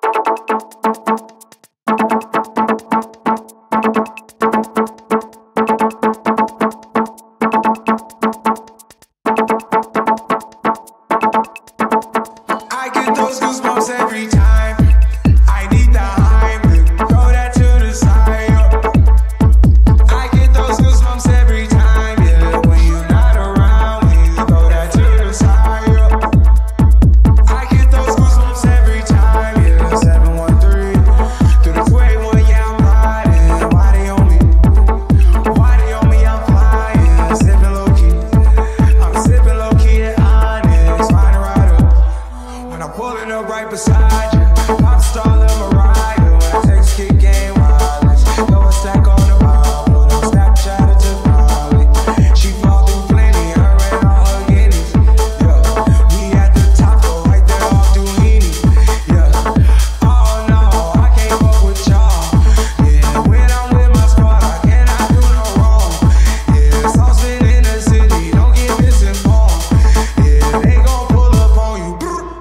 I get those goosebumps every time. I need the Heimlich, throw that to the side. I get those goosebumps every time, yeah. When you're not around, when you throw that to the side. I get those goosebumps every time, yeah. 713 through the 281, yeah, I'm riding. Why they on me? Why they on me? I'm flying, sipping low key. I'm sipping low key at Onyx, riding right up. When I'm pulling up right beside you, pop star Lil Mariah. When I text kick game wireless, throw a stack on the wall, put on Snapchat or to Molly. She fall through plenty, I ran all her guineas. Yeah, we at the top, go right there off Duini. Yeah, oh no, I can't fuck with y'all. Yeah, when I'm with my squad, I cannot do no wrong. Yeah, saucepan in the city, don't get misinformed. Yeah, they gon' pull up on you.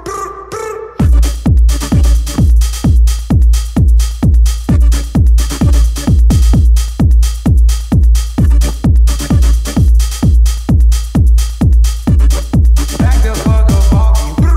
Back the fuck up off you.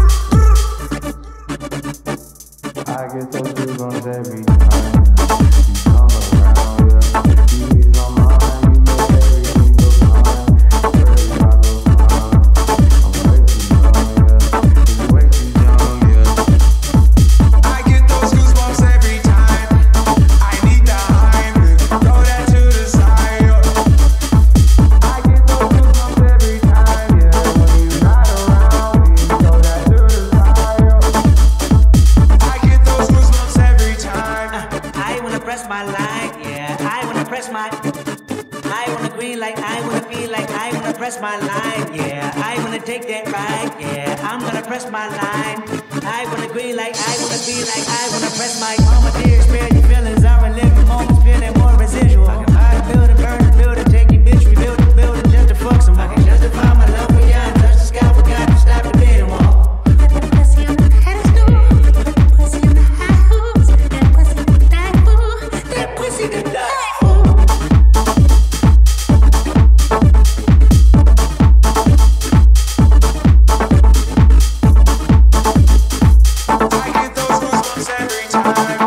I get those goosebumps every time you come around, yeah. You ease my mind, you make everything go fine. Wherever I go fine, I'm way too young, yeah. It's way too young, yeah. I get those goosebumps every time. I need the Heimlich, throw that to the side. I get those goosebumps every time, yeah. When you're not around, when you throw that to the side. I get those goosebumps every time. I wanna press my line, yeah. I wanna press my. I wanna green like I wanna feel like I wanna press my line, yeah. I wanna take that ride, yeah. I'm gonna press my line. I wanna green like I wanna feel like I wanna press my. Mama dear, spare your feelings. I relive the moments, feeling more residual. I can buy the building, burn the building, take your bitch, rebuild the building just to fuck some. I can justify my love for you and touch the sky, forgot to stop the beating wall. Pussy on the pedestal, pussy on the high hoops, that pussy to die for, that pussy to die for. I get those goosebumps every time.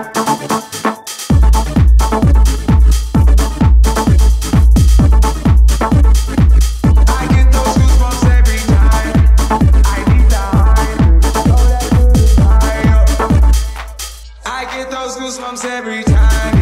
I get those goosebumps every time. I need the Heimlich, throw that to the side. I get those goosebumps every time.